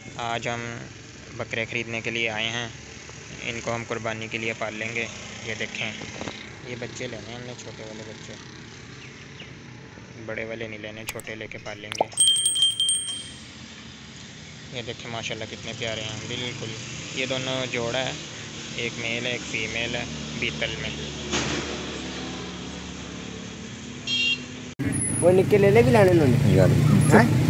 आज हम बकरे ख़रीदने के लिए आए हैं। इनको हम कुर्बानी के लिए पाल लेंगे। ये देखें, ये बच्चे लेने हैं हमने, छोटे वाले बच्चे, बड़े वाले नहीं लेने, छोटे लेके पाल लेंगे। ये देखें माशाल्लाह कितने प्यारे हैं बिल्कुल। ये दोनों जोड़ा है, एक मेल है एक फ़ीमेल है बीतल में। वो निक्के ले ले भी लाने उन्होंने।